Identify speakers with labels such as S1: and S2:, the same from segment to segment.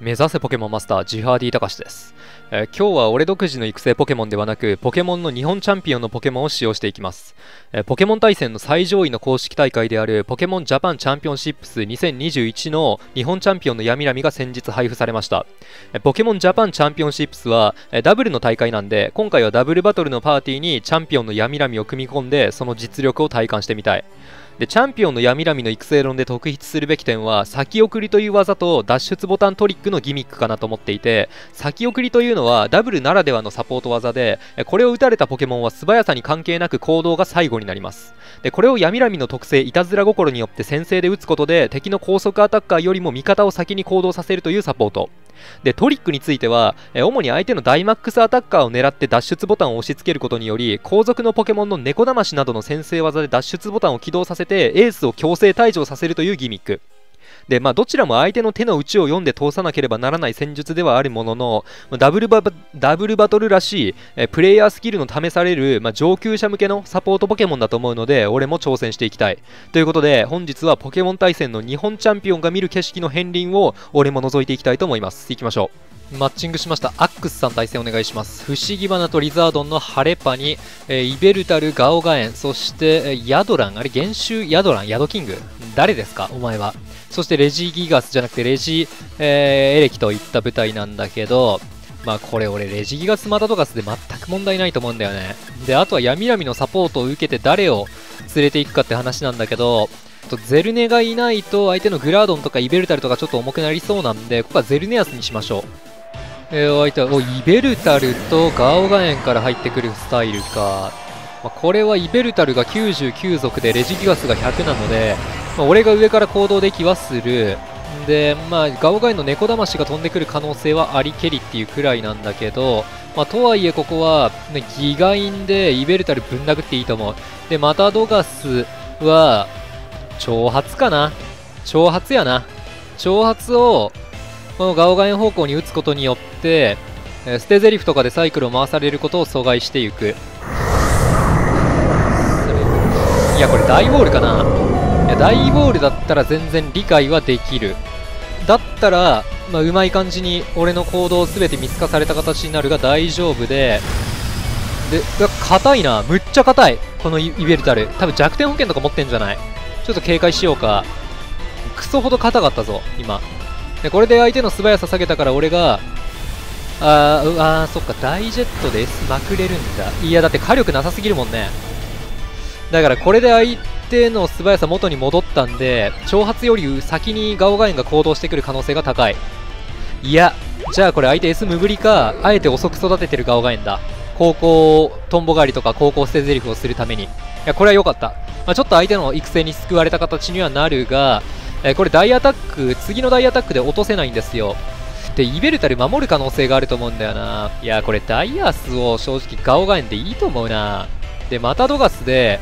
S1: 目指せポケモンマスタージハーディたかしです。今日は俺独自の育成ポケモンではなくポケモンの日本チャンピオンのポケモンを使用していきます。ポケモン対戦の最上位の公式大会であるポケモンジャパンチャンピオンシップス2021の日本チャンピオンのヤミラミが先日配布されました。ポケモンジャパンチャンピオンシップスはダブルの大会なんで、今回はダブルバトルのパーティーにチャンピオンのヤミラミを組み込んでその実力を体感してみたい。でチャンピオンのヤミラミの育成論で特筆するべき点は先送りという技と脱出ボタントリックのギミックかなと思っていて、先送りというのはダブルならではのサポート技で、これを打たれたポケモンは素早さに関係なく行動が最後になります。でこれをヤミラミの特性いたずら心によって先制で打つことで敵の高速アタッカーよりも味方を先に行動させるというサポートで、トリックについては主に相手のダイマックスアタッカーを狙って脱出ボタンを押し付けることにより、後続のポケモンの猫だましなどの先制技で脱出ボタンを起動させてエースを強制退場させるというギミックで、どちらも相手の手の内を読んで通さなければならない戦術ではあるものの、ダブルバトルらしいプレイヤースキルの試される、上級者向けのサポートポケモンだと思うので、俺も挑戦していきたいということで、本日はポケモン対戦の日本チャンピオンが見る景色の片鱗を俺も覗いていきたいと思います。行きましょう。マッチングしました。アックスさん対戦お願いします。不思議花とリザードンのハレパに、イベルタル、ガオガエン、そしてヤドラン、あれ原種ヤドラン、ヤドキング誰ですかお前は。そしてレジギガスじゃなくてレジ、エレキといった舞台なんだけど、これ俺レジギガスマタドガスで全く問題ないと思うんだよね。であとはヤミラミのサポートを受けて誰を連れていくかって話なんだけど、ゼルネがいないと相手のグラードンとかイベルタルとかちょっと重くなりそうなんで、ここはゼルネアスにしましょう。相手はイベルタルとガオガエンから入ってくるスタイルか。これはイベルタルが99属でレジギガスが100なので、俺が上から行動できはする。でガオガエンの猫だましが飛んでくる可能性はありけりっていうくらいなんだけど、とはいえここは、ギガインでイベルタルぶん殴っていいと思う。でマタドガスは挑発かな。挑発やな。挑発をこのガオガエン方向に打つことによって捨て台詞とかでサイクルを回されることを阻害していく。いやこれ大ボールかな。いや大ボールだったら全然理解はできる。だったら、うまい感じに俺の行動を全て見透かされた形になるが大丈夫で、硬いな。むっちゃ硬いこのイベルタル。多分弱点保険とか持ってんじゃない。ちょっと警戒しようか。クソほど硬かったぞ今で。これで相手の素早さ下げたから俺がそっかダイジェットで S まくれるんだ。いやだって火力なさすぎるもんね。だからこれで相手の素早さ元に戻ったんで、挑発より先にガオガエンが行動してくる可能性が高い。いやじゃあこれ相手 S 無ぶりか、あえて遅く育ててるガオガエンだ。高校トンボ狩りとか高校捨て台詞をするために。いやこれは良かった。ちょっと相手の育成に救われた形にはなるが、これ大アタック、次の大アタックで落とせないんですよ。でイベルタル守る可能性があると思うんだよな。いやこれダイアースを正直ガオガエンでいいと思うな。でマタドガスで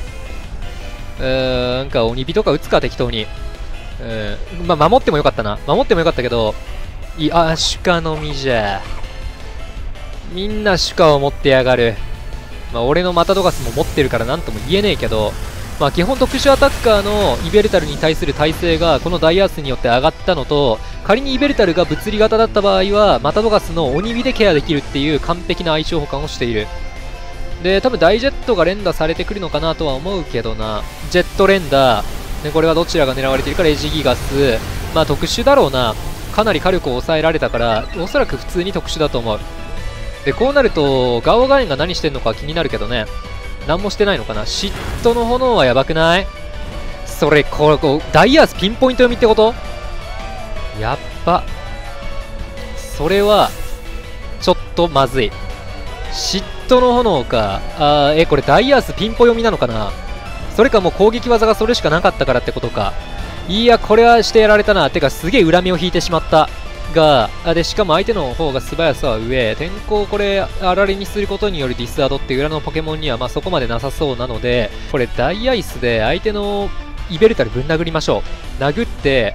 S1: なんか鬼火とか打つか適当に。守ってもよかったな。守ってもよかったけど、シュカのみじゃ。みんなシュカを持ってやがる。俺のマタドガスも持ってるからなんとも言えねえけど、基本特殊アタッカーのイベルタルに対する耐性がこのダイアースによって上がったのと、仮にイベルタルが物理型だった場合はマタドガスの鬼火でケアできるっていう完璧な相性補完をしている。で多分ダイジェットが連打されてくるのかなとは思うけどな。ジェット連打でこれはどちらが狙われているか。レジギガス特殊だろうな。かなり火力を抑えられたからおそらく普通に特殊だと思う。でこうなるとガオガエンが何してんのか気になるけどね。何もしてないのかな。嫉妬の炎はやばくない？それダイアースピンポイント読みってこと？やっば。それはちょっとまずい。嫉妬の炎か。これダイアースピンポ読みなのかな。それかもう攻撃技がそれしかなかったからってことか。いやこれはしてやられたな。てかすげえ恨みを引いてしまったが、でしかも相手の方が素早さは上。天候これあられにすることによるディスアドって裏のポケモンにはそこまでなさそうなので、これダイアイスで相手のイベルタルぶん殴りましょう。殴って、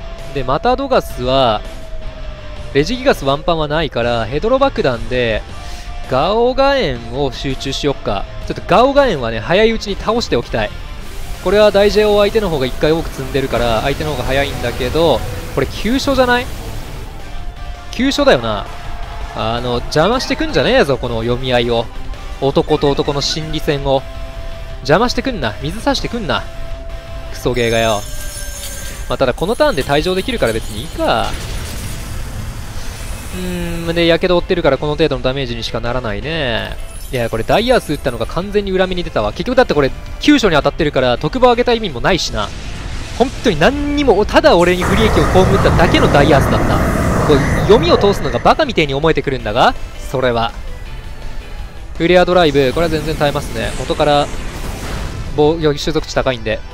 S1: でマタドガスはレジギガスワンパンはないからヘドロ爆弾でガオガエンを集中しよっか。ちょっとガオガエンはね早いうちに倒しておきたい。これは大 J を相手の方が1回多く積んでるから相手の方が早いんだけど、これ急所じゃない？ 急所だよな。邪魔してくんじゃねえぞ、この読み合いを。男と男の心理戦を。邪魔してくんな。水差してくんな。クソゲーがよ。まあ、ただこのターンで退場できるから別にいいか。で、やけど負ってるからこの程度のダメージにしかならないね。いや、これダイヤース打ったのが完全に裏目に出たわ。結局だってこれ、急所に当たってるから特番上げた意味もないしな。本当に何にも、ただ俺に不利益を被っただけのダイヤースだった。これ読みを通すのがバカみたいに思えてくるんだが、それは。フレアドライブ、これは全然耐えますね。元から防御種族値高いんで。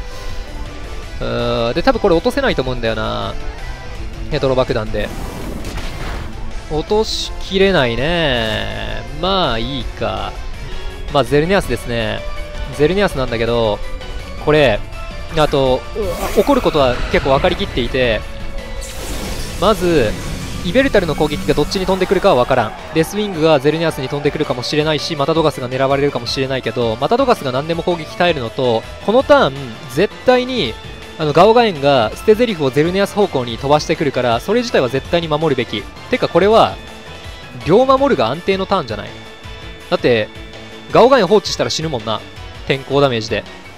S1: で、多分これ落とせないと思うんだよな。ヘドロ爆弾で。落としきれないね。まあいいか。まあゼルネアスですね。ゼルネアスなんだけど、これ、あと、起こることは結構分かりきっていて、まず、イベルタルの攻撃がどっちに飛んでくるかは分からん。デスウィングがゼルネアスに飛んでくるかもしれないし、マタドガスが狙われるかもしれないけど、マタドガスが何でも攻撃耐えるのと、このターン、絶対に、ガオガエンが捨てゼリフをゼルネアス方向に飛ばしてくるから、それ自体は絶対に守るべき。てかこれは、両守るが安定のターンじゃない。だって、ガオガエン放置したら死ぬもんな。天候ダメージで。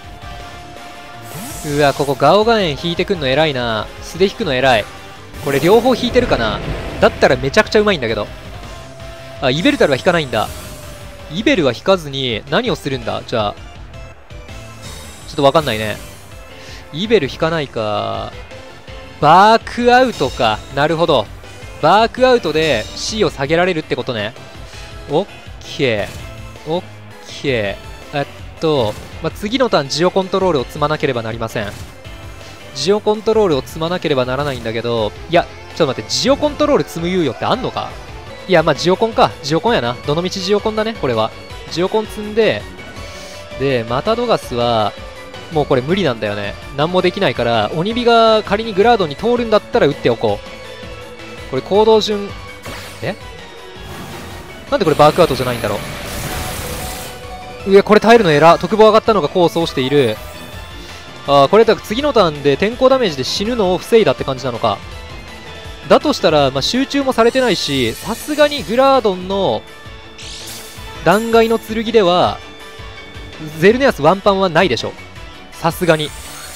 S1: うわ、ここガオガエン引いてくんの偉いな。素で引くの偉い。これ両方引いてるかな。だったらめちゃくちゃうまいんだけど。あ、イベルタルは引かないんだ。イベルは引かずに何をするんだ。じゃあ。ちょっとわかんないね。イベル引かないか。バークアウトか。なるほど。バークアウトで C を下げられるってことね。オッケー。オッケー。次のターンジオコントロールを積まなければなりません。ジオコントロールを積まなければならないんだけど、いや、ちょっと待って、ジオコントロール積む猶予ってあんのか。いや、まあジオコンか。ジオコンやな。どのみちジオコンだね、これは。ジオコン積んで、で、マタドガスは、もうこれ無理なんだよね。何もできないから、鬼火が仮にグラードに通るんだったら撃っておこう。これ行動順、なんでこれバークアウトじゃないんだろう。これ耐えるの偉。特防上がったのが功を奏している。これだから次のターンで天候ダメージで死ぬのを防いだって感じなのか。だとしたら、集中もされてないし、さすがにグラードンの断崖の剣では、ゼルネアスワンパンはないでしょ。さすがに。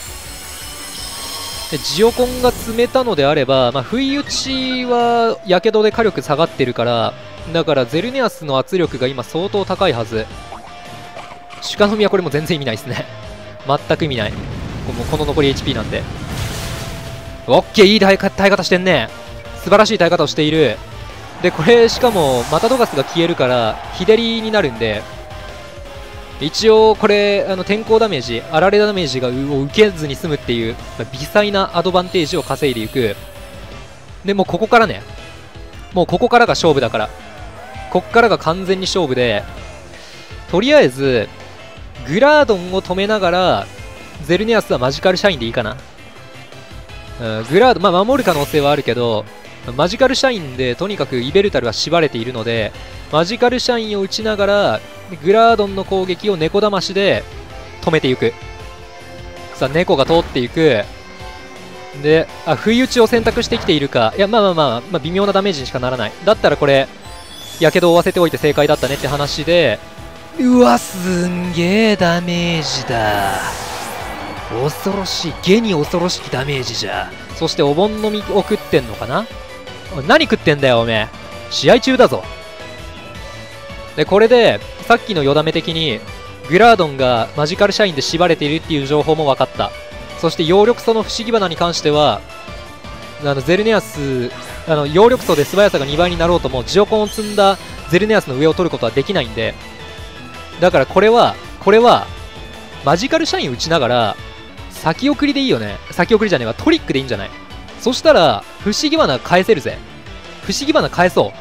S1: でジオコンが詰めたのであれば、不意打ちはやけどで火力下がってるから、だからゼルネアスの圧力が今相当高いはず。鹿の実はこれも全然意味ないですね。全く意味ない。この残り HP なんで。オッケー、いい耐え方してんね。素晴らしい耐え方をしている。で、これしかもマタドガスが消えるから日照りになるんで、一応これ天候ダメージ、あられダメージを受けずに済むっていう微細なアドバンテージを稼いでいく。でもうここからね、もうここからが勝負だから、こっからが完全に勝負で、とりあえずグラードンを止めながらゼルネアスはマジカルシャインでいいかな。グラードン、守る可能性はあるけど、マジカルシャインでとにかくイベルタルは縛れているので、マジカルシャインを打ちながらグラードンの攻撃を猫だましで止めていく。さあ猫が通っていく。で、不意打ちを選択してきているか。いや、微妙なダメージにしかならない。だったらこれやけどを負わせておいて正解だったねって話で、うわ、すんげえダメージだ。恐ろしい、下に恐ろしきダメージじゃ。そしてお盆の実を食ってんのかな。何食ってんだよおめえ、試合中だぞ。でこれでさっきのよだめ的にグラードンがマジカルシャインで縛れているっていう情報も分かった。そして葉緑素の不思議花に関してはゼルネアス葉緑素で素早さが2倍になろうともジオコンを積んだゼルネアスの上を取ることはできないんで、だからこれはマジカルシャイン打ちながら先送りでいいよね。先送りじゃねえわ、トリックでいいんじゃない。そしたら不思議花返せるぜ。不思議花返そう。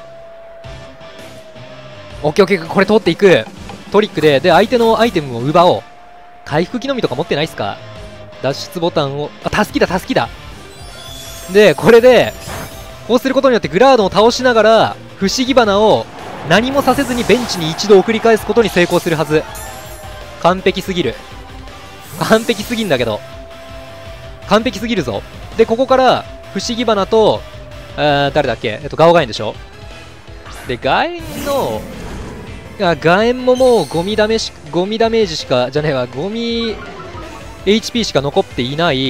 S1: オッケーオッケー、これ通っていく。トリックで相手のアイテムを奪おう。回復木の実とか持ってないっすか。脱出ボタンを、タスキだタスキだ。でこれでこうすることによってグラードンを倒しながら不思議花を何もさせずにベンチに一度送り返すことに成功するはず。完璧すぎる。完璧すぎんだけど、完璧すぎるぞ。でここから不思議花と誰だっけ、ガオガエンでしょ。で、ガエンの、ガエンももうゴミダメージしか、じゃねえわ、ゴミ HP しか残っていない。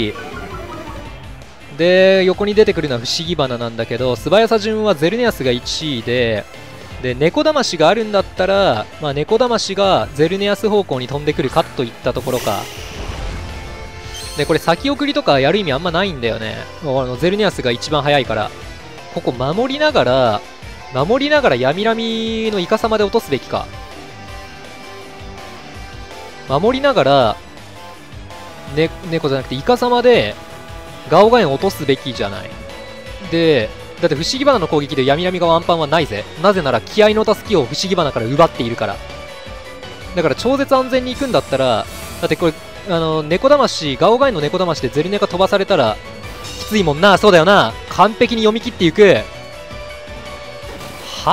S1: で、横に出てくるのは不思議花なんだけど、素早さ順はゼルネアスが1位で、猫魂があるんだったら、まあ、猫魂がゼルネアス方向に飛んでくるかといったところか。で、これ先送りとかやる意味あんまないんだよね。ゼルネアスが一番速いから。ここ守りながら闇ラミのイカサマで落とすべきか。守りながら、猫じゃなくてイカサマでガオガエンを落とすべきじゃない。で、だって不思議花の攻撃で闇ラミがワンパンはないぜ。なぜなら気合の助けを不思議花から奪っているから。だから超絶安全に行くんだったら、だってこれ、猫魂、ガオガエンの猫魂でゼルネが飛ばされたら、きついもんな。そうだよな。完璧に読み切っていく。は？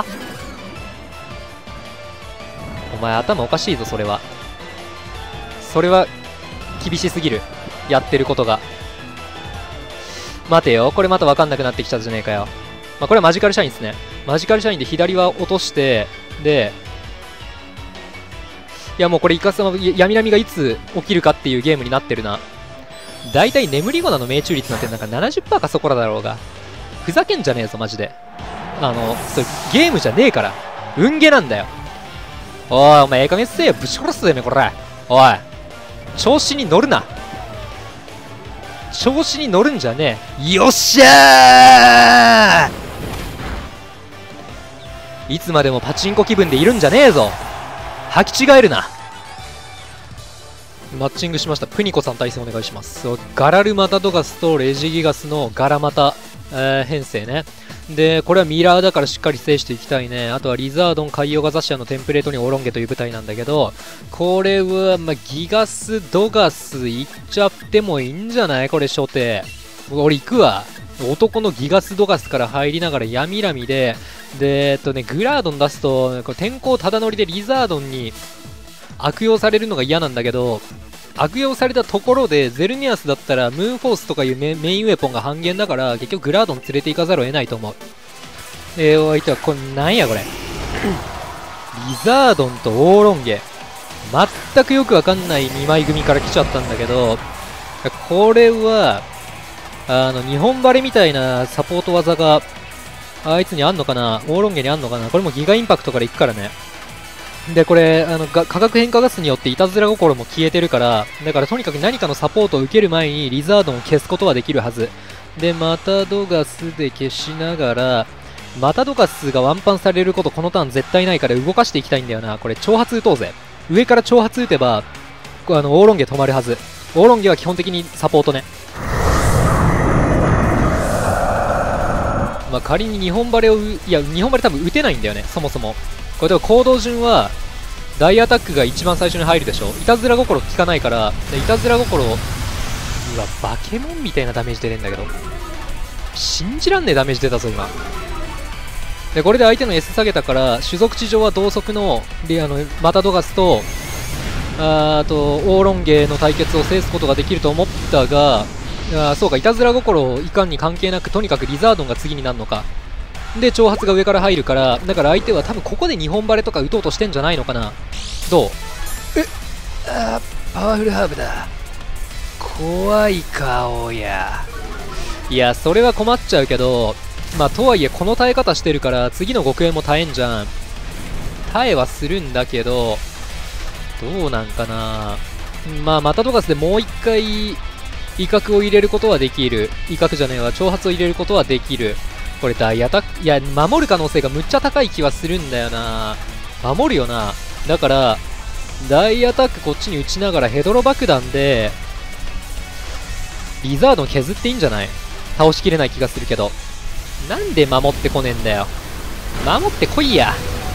S1: お前頭おかしいぞ、それは。それは、厳しすぎる。やってることが。待てよ。これまた分かんなくなってきちゃったじゃねえかよ。まあ、これはマジカルシャインですね。マジカルシャインで左は落として、で、いやもうこれイカサマ、闇波がいつ起きるかっていうゲームになってるな。だいたい眠りゴナの命中率なんてなんか 70% かそこらだろうが。ふざけんじゃねえぞ、マジで。それゲームじゃねえから。運ゲーなんだよ。おい、お前、ええ加減せえよ。ぶち殺すぞ、これ。おい。調子に乗るな。調子に乗るんじゃねえ。よっしゃー！いつまでもパチンコ気分でいるんじゃねえぞ。履き違えるな。マッチングしました。プニコさん対戦お願いします。ガラルマタドガスとレジギガスのガラマタ、編成ね。で、これはミラーだからしっかり制していきたいね。あとはリザードン、カイオガザシアのテンプレートにオロンゲという舞台なんだけど、これは、まあ、ギガス、ドガスいっちゃってもいいんじゃない？これ初手。俺行くわ。男のギガス、ドガスから入りながら闇ラミで、で、グラードン出すと、天候ただ乗りでリザードンに悪用されるのが嫌なんだけど、悪用されたところでゼルニアスだったらムーンフォースとかいうメインウェポンが半減だから結局グラードン連れて行かざるを得ないと思う。お相手はこれなんやこれリザードンとオーロンゲ全くよくわかんない2枚組から来ちゃったんだけど、これは日本バレみたいなサポート技があいつにあんのかな、オーロンゲにあんのかな。これもギガインパクトからいくからね。で、これ、化学変化ガスによっていたずら心も消えてるから、だからとにかく何かのサポートを受ける前にリザードンを消すことはできるはず。で、マタドガスで消しながら、マタドガスがワンパンされることこのターン絶対ないから動かしていきたいんだよな。これ、挑発打とうぜ。上から挑発打てば、オーロンゲ止まるはず。オーロンゲは基本的にサポートね。まあ、仮に日本バレを、いや、日本バレ多分打てないんだよね、そもそも。これでも行動順は、大アタックが一番最初に入るでしょ。いたずら心効かないから、いたずら心、うわ、バケモンみたいなダメージ出てんだけど。信じらんねえダメージ出たぞ、今。で、これで相手の S 下げたから、種族地上は同側の、マタドガスと、あと、オーロンゲの対決を制すことができると思ったが、そうか、いたずら心いかんに関係なく、とにかくリザードンが次になるのか。で、挑発が上から入るから、だから相手は多分ここで日本バレとか打とうとしてんじゃないのかな。どう？パワフルハーブだ。怖い顔や。いや、それは困っちゃうけど、まあ、とはいえこの耐え方してるから、次の極限も耐えんじゃん。耐えはするんだけど、どうなんかな。まあ、マタドガスでもう一回、威嚇を入れることはできる。威嚇じゃねえわ、挑発を入れることはできる。これ大アタック、いや、守る可能性がむっちゃ高い気はするんだよな。守るよな。だから、大アタックこっちに打ちながらヘドロ爆弾で、リザードン削っていいんじゃない？倒しきれない気がするけど。なんで守ってこねえんだよ。守ってこいや。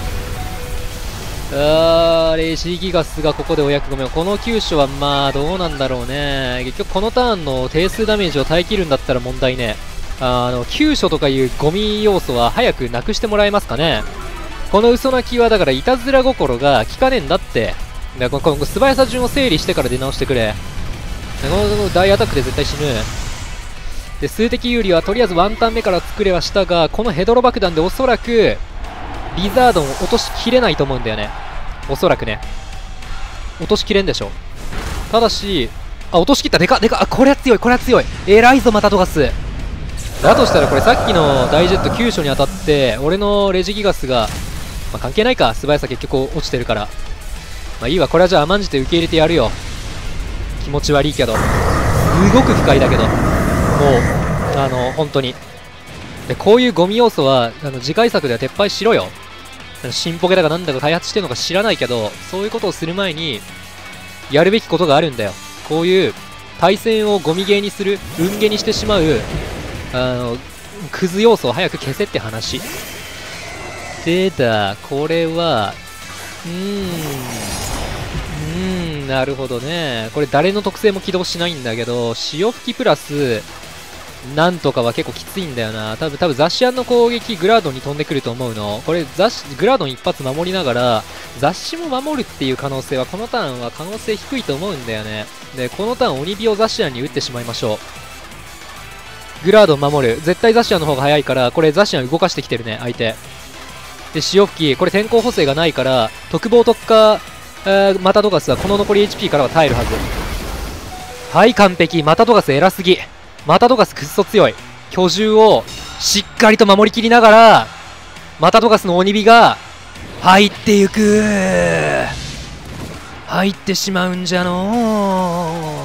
S1: レジギガスがここでお役御免。この急所はまあどうなんだろうね。結局このターンの定数ダメージを耐えきるんだったら問題ね。急所とかいうゴミ要素は早くなくしてもらえますかね。この嘘泣きはだからいたずら心が効かねえんだって。だからこの素早さ順を整理してから出直してくれ。この大アタックで絶対死ぬ。 で数的有利はとりあえずワンターン目から作れはしたが、このヘドロ爆弾でおそらくリザードンを落としきれないと思うんだよね。おそらくね落としきれんでしょ。ただし落としきった。でかこれは強い、これは強い。偉いぞマタドガス。だとしたらこれさっきのダイジェット急所に当たって俺のレジギガスが、関係ないか、素早さ結局落ちてるから、いいわ。これはじゃあ甘んじて受け入れてやるよ。気持ち悪いけどすごく不快だけど、もう本当に。でこういうゴミ要素は次回作では撤廃しろよ。新ポケだかなんだか開発してるのか知らないけど、そういうことをする前にやるべきことがあるんだよ。こういう対戦をゴミゲーにする、運ゲーにしてしまうクズ要素を早く消せって話でだ。これはなるほどね。これ誰の特性も起動しないんだけど、潮吹きプラスなんとかは結構きついんだよな。多分ザシアンの攻撃グラードンに飛んでくると思うの。これグラードン一発守りながら雑誌も守るっていう可能性はこのターンは可能性低いと思うんだよね。でこのターン鬼火をザシアンに打ってしまいましょう。グラードン守る。絶対ザシアンの方が早いから、これザシアン動かしてきてるね相手で。潮吹きこれ天候補正がないから特防特化マタドガスはこの残り HP からは耐えるはず。はい完璧。マタドガス偉すぎ。マタドガスくっそ強い。巨獣をしっかりと守りきりながらマタドガスの鬼火が入っていく。入ってしまうんじゃの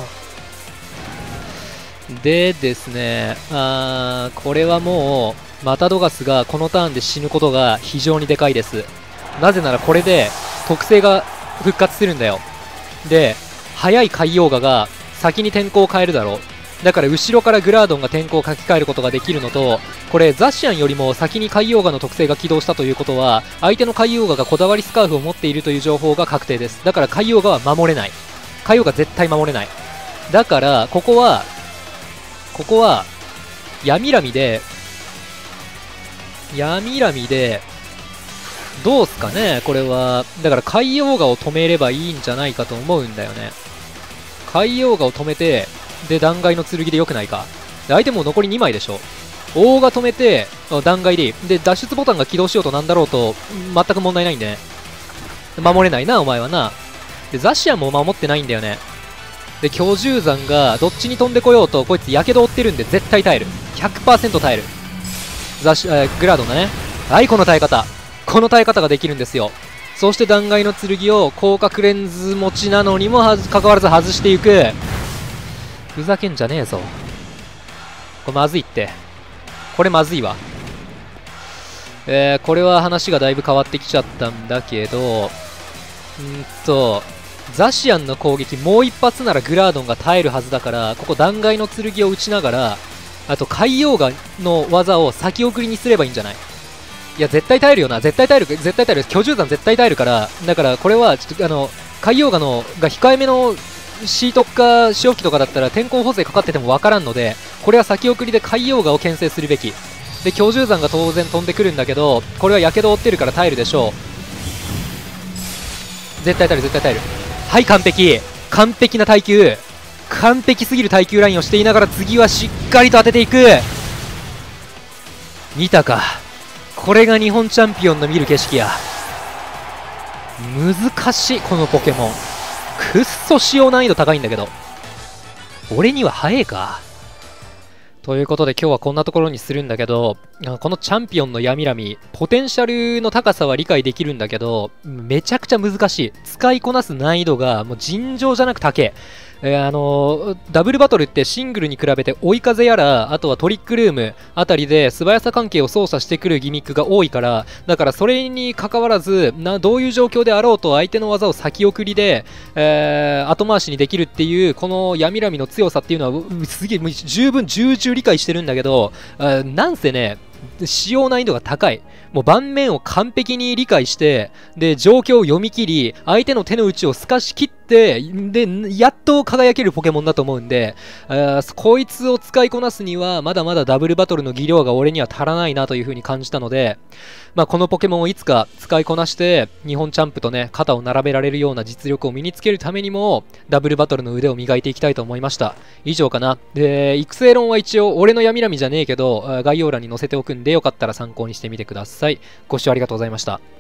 S1: ー。でですね、これはもうマタドガスがこのターンで死ぬことが非常にでかいです。なぜならこれで特性が復活するんだよ。で速い海洋画が先に天候を変えるだろう。だから後ろからグラードンが天候を書き換えることができるのと、これザシアンよりも先に海洋画の特性が起動したということは、相手の海洋画がこだわりスカーフを持っているという情報が確定です。だから海洋画は守れない。海洋画絶対守れない。だからここは闇ラミでどうすかね。これはだから海洋画を止めればいいんじゃないかと思うんだよね。海洋画を止めて、で弾劾の剣でよくないか。で相手も残り2枚でしょ。大が止めて弾劾でいい。で脱出ボタンが起動しようとなんだろうと全く問題ないんでね。守れないなお前はな。でザシアンも守ってないんだよね。で巨獣山がどっちに飛んでこようとこいつやけど負ってるんで絶対耐える。 100% 耐える。グラードンだね。はい、この耐え方ができるんですよ。そして弾劾の剣を広角レンズ持ちなのにもかかわらず外していく。ふざけんじゃねえぞ。これまずいって。これまずいわ。これは話がだいぶ変わってきちゃったんだけど、ザシアンの攻撃もう一発ならグラードンが耐えるはずだから、ここ弾劾の剣を打ちながら、あと海洋画の技を先送りにすればいいんじゃない？いや絶対耐えるよな。絶対耐える。巨獣山絶対耐えるから。だからこれはちょっと海洋画のが控えめのシートか潮吹きとかだったら天候補正かかってても分からんので、これは先送りで海洋画を牽制するべきで、巨獣山が当然飛んでくるんだけど、これはやけどを負ってるから耐えるでしょう。絶対耐える。はい完璧な耐久、完璧すぎる耐久ラインをしていながら、次はしっかりと当てていく。見たか、これが日本チャンピオンの見る景色や。難しいこのポケモン。くっそ使用難易度高いんだけど、俺には早えか。ということで今日はこんなところにするんだけど、このチャンピオンの闇ラミ、ポテンシャルの高さは理解できるんだけど、めちゃくちゃ難しい。使いこなす難易度がもう尋常じゃなく高え。ダブルバトルってシングルに比べて追い風やら、あとはトリックルームあたりで素早さ関係を操作してくるギミックが多いから、だからそれに関わらずどういう状況であろうと相手の技を先送りで、後回しにできるっていうこの闇ラミの強さっていうのはすげえ十分重々理解してるんだけど、なんせね使用難易度が高い。もう盤面を完璧に理解して、で状況を読み切り、相手の手の内を透かしきってて、で、やっと輝けるポケモンだと思うんで、こいつを使いこなすには、まだまだダブルバトルの技量が俺には足らないなという風に感じたので、まあ、このポケモンをいつか使いこなして、日本チャンプとね、肩を並べられるような実力を身につけるためにも、ダブルバトルの腕を磨いていきたいと思いました。以上かな。で、育成論は一応、俺の闇みじゃねえけど、概要欄に載せておくんで、よかったら参考にしてみてください。ご視聴ありがとうございました。